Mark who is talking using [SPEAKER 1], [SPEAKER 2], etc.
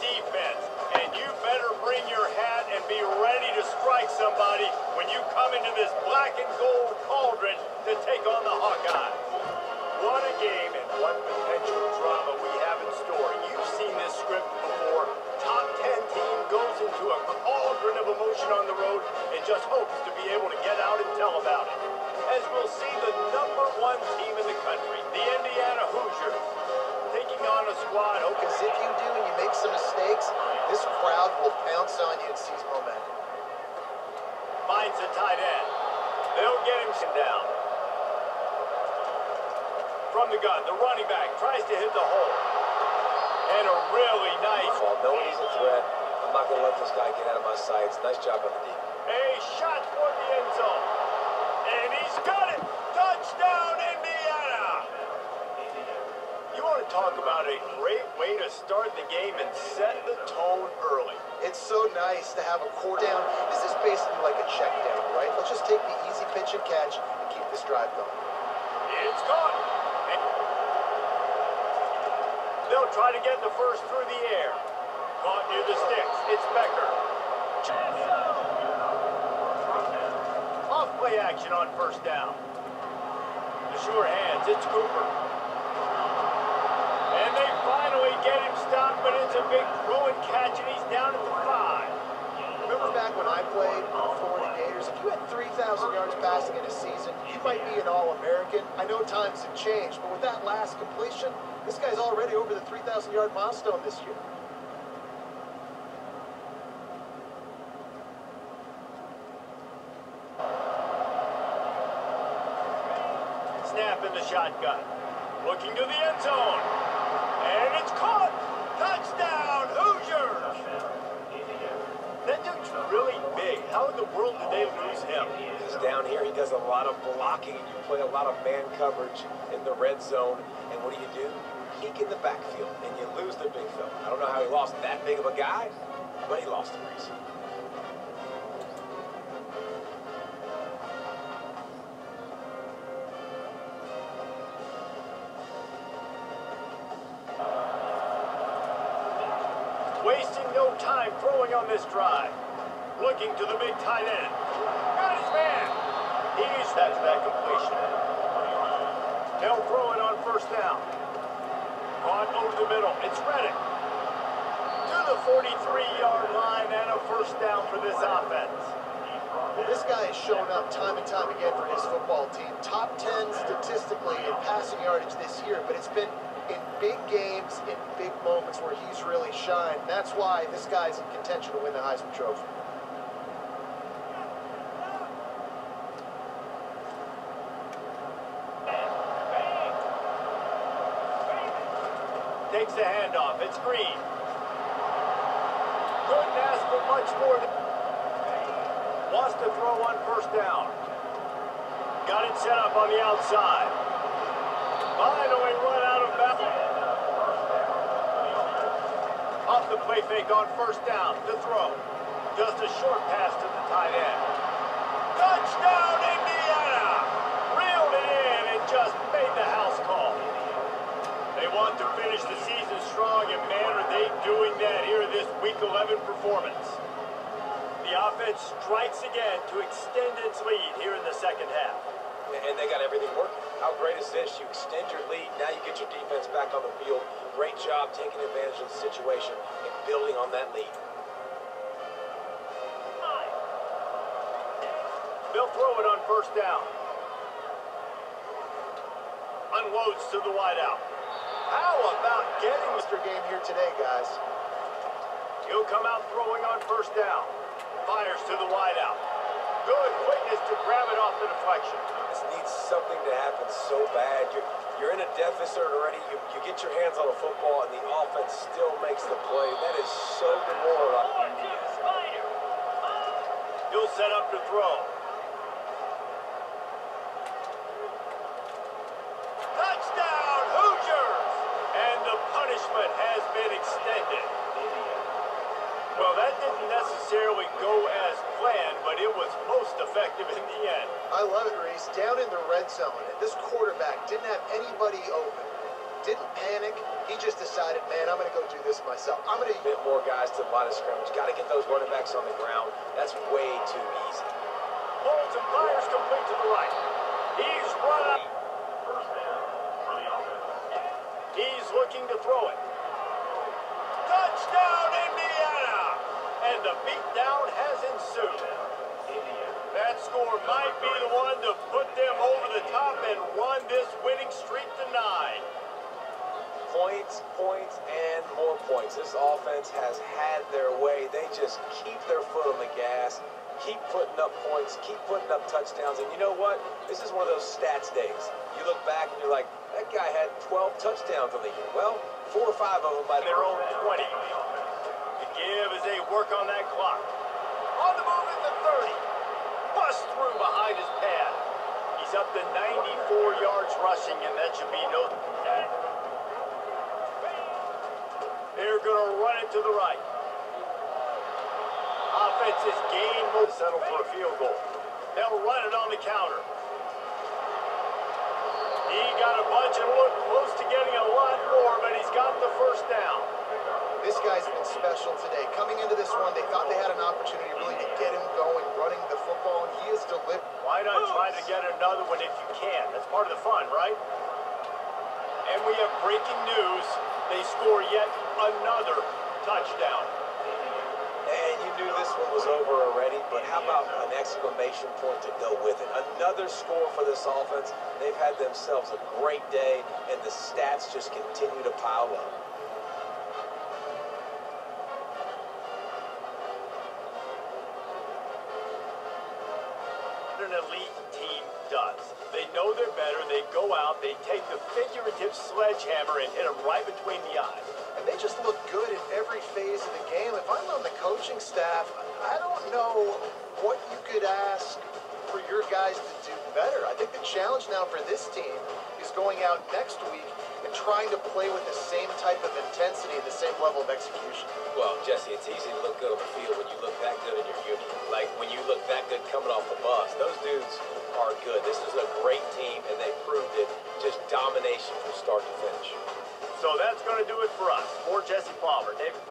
[SPEAKER 1] defense, and you better bring your hat and be ready to strike somebody when you come into this black and gold cauldron to take on the Hawkeyes. What a game and what potential drama we have in store. You've seen this script before. Top 10 team goes into a cauldron of emotion on the road and just hopes to be able to get out and tell about it. As we'll see the #1 team in the country, the Indiana Hoosiers, taking on a squad.
[SPEAKER 2] Because if you do and you make some mistakes, this crowd will pounce on you and seize momentum.
[SPEAKER 1] Finds a tight end. They'll get him down. From the gun, the running back tries to hit the hole. And a really nice...
[SPEAKER 3] Well, knowing he's a threat, I'm not going to let this guy get out of my sights. Nice job on the deep.
[SPEAKER 1] A shot toward the end zone. And he's got it. Touchdown, Indiana. You want to talk about a great way to start the game and set the tone early.
[SPEAKER 2] It's so nice to have a quarter down. This is basically like a check down, right? Let's just take the easy pitch and catch and keep this drive going.
[SPEAKER 1] It's caught. They'll try to get the first through the air. Caught near the sticks. It's Becker. Off play action on first down. The sure hands. It's Cooper. And they finally get him stopped, but it's a big throw and catch, and he's down at the 5.
[SPEAKER 2] Remember back when I played for the Gators, if you had 3,000 yards passing in a season, you might be an All-American. I know times have changed, but with that last completion, this guy's already over the 3,000-yard milestone this year.
[SPEAKER 1] Snap in the shotgun. Looking to the end zone. And it's caught. Touchdown, Hoosiers. That dude's really big. How in the world did they lose him?
[SPEAKER 3] He's down here. He does a lot of blocking. You play a lot of man coverage in the red zone. And what do? You peek in the backfield, and you lose the big fella. I don't know how he lost that big of a guy, but he lost the race.
[SPEAKER 1] Wasting no time throwing on this drive. Looking to the big tight end. Got his man. That's that completion. They'll throw it on first down. On over the middle. It's Reddick. To the 43-yard line and a first down for this offense.
[SPEAKER 2] Well, this guy has shown up time and time again for his football team. Top 10 statistically in passing yardage this year, but it's been in big games, in big moments where he's really shined. That's why this guy's in contention to win the Heisman Trophy.
[SPEAKER 1] Takes the handoff. It's Green. Couldn't ask for much more. Wants to throw on first down. Got it set up on the outside. Finally run out of bounds. Off the play fake on first down. To throw. Just a short pass to the tight end. Touchdown, Indiana! Reeled it in and just made the house call. They want to finish the season strong, and man, are they doing that here in this Week 11 performance. The offense strikes again to extend its lead here in the second half.
[SPEAKER 3] And they got everything working. How great is this? You extend your lead, now you get your defense back on the field. Great job taking advantage of the situation and building on that lead.
[SPEAKER 1] They'll throw it on first down. Unloads to the wideout. How about getting
[SPEAKER 2] Mr. Game here today, guys.
[SPEAKER 1] He'll come out throwing on first down. Fires to the wideout. Good quickness to grab it off the deflection.
[SPEAKER 3] This needs something to happen so bad. You're in a deficit already. You get your hands on a football, and the offense still makes the play. That is so demoralizing.
[SPEAKER 1] He'll set up to throw. Touchdown, Hoosiers! And the punishment has been extended. Well, that didn't necessarily go as planned, but it was most effective in the end.
[SPEAKER 2] I love it, Reese. Down in the red zone, and this quarterback didn't have anybody open. didn't panic. He just decided, man, I'm going to go do this myself. I'm going to
[SPEAKER 3] bit more guys to the line of scrimmage. Got to get those running backs on the ground. That's way too easy.
[SPEAKER 1] Holds and fires complete to the right. He's run up. He's looking to throw it. Touchdown, Indiana! And the beatdown has ensued. That score might be the one to put them over the top and run this winning streak to 9.
[SPEAKER 3] Points, points, and more points. This offense has had their way. They just keep their foot on the gas, keep putting up points, keep putting up touchdowns. And you know what? This is one of those stats days. You look back and you're like, that guy had 12 touchdowns on the year. Well, 4 or 5 of them by
[SPEAKER 1] their own 20. The give as they work on that clock. On the move at the 30. Bust through behind his pad. He's up to 94 yards rushing, and that should be no... They're going to run it to the right. Offense is gained, will settle for a field goal. They'll run it on the counter. He got a bunch and looked close to getting a lot more, but he's got the first down.
[SPEAKER 2] This guy's been special today. Coming into this one, they thought they had an opportunity really to get him going, running the football, and he is delivered.
[SPEAKER 1] Why not try to get another one if you can? That's part of the fun, right? And we have breaking news. They score yet another touchdown.
[SPEAKER 3] And you knew this one was over already, but how about an exclamation point to go with it? Another score for this offense. They've had themselves a great day, and the stats just continue to pile up.
[SPEAKER 1] An elite team does. They know they're better. They go out, they take the figurative sledgehammer and hit them right between the eyes.
[SPEAKER 2] And they just look good in every phase of the game. If I'm on the coaching staff, I don't know what you could ask for your guys to do better. I think the challenge now for this team is going out next week and trying to play with the same type of intensity and the same level of execution.
[SPEAKER 3] Well, Jesse, it's easy to look good on the field when you look that good in your union. Like when you look that good coming off the bus. Those dudes are good. This is a great team, and they proved it. Just domination from start to finish.
[SPEAKER 1] So that's going to do it for us. For Jesse Palmer, David.